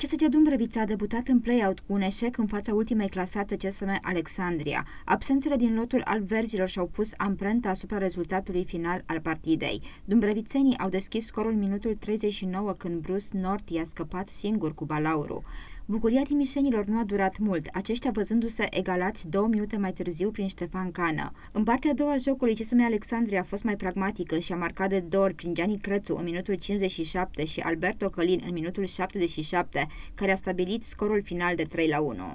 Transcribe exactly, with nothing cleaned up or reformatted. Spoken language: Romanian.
C S G Dumbrăvița a debutat în play-out cu un eșec în fața ultimei clasate C S M Alexandria. Absențele din lotul alb-verzilor și-au pus amprenta asupra rezultatului final al partidei. Dumbrăvițenii au deschis scorul în minutul treizeci și nouă când Bruce North i-a scăpat singur cu balaurul. Bucuria timișenilor nu a durat mult, aceștia văzându-se egalați două minute mai târziu prin Ștefan Cană. În partea a doua a jocului, C S M Alexandria a fost mai pragmatică și a marcat de două ori prin Gianni Crețu în minutul cincizeci și șapte și Alberto Călin în minutul șaptezeci și șapte, care a stabilit scorul final de trei la unu.